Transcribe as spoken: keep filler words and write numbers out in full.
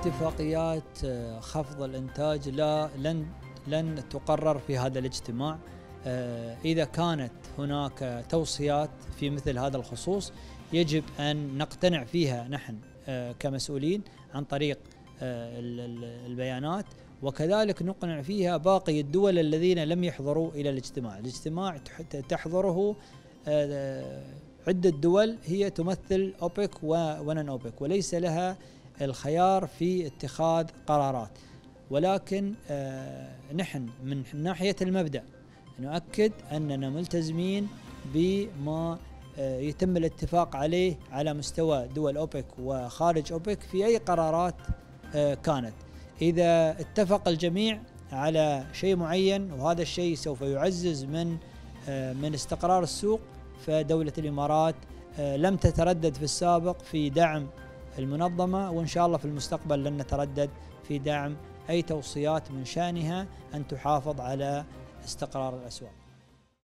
اتفاقيات خفض الإنتاج لا لن لن تقرر في هذا الاجتماع. إذا كانت هناك توصيات في مثل هذا الخصوص يجب أن نقتنع فيها نحن كمسؤولين عن طريق البيانات، وكذلك نقنع فيها باقي الدول الذين لم يحضروا إلى الاجتماع. الاجتماع تحضره عدة دول هي تمثل أوبك ونن أوبك، وليس لها الخيار في اتخاذ قرارات، ولكن نحن من ناحية المبدأ نؤكد أننا ملتزمين بما يتم الاتفاق عليه على مستوى دول أوبك وخارج أوبك في أي قرارات كانت. إذا اتفق الجميع على شيء معين وهذا الشيء سوف يعزز من من استقرار السوق، فدولة الإمارات لم تتردد في السابق في دعم المنظمة، وإن شاء الله في المستقبل لن نتردد في دعم أي توصيات من شأنها أن تحافظ على استقرار الأسواق.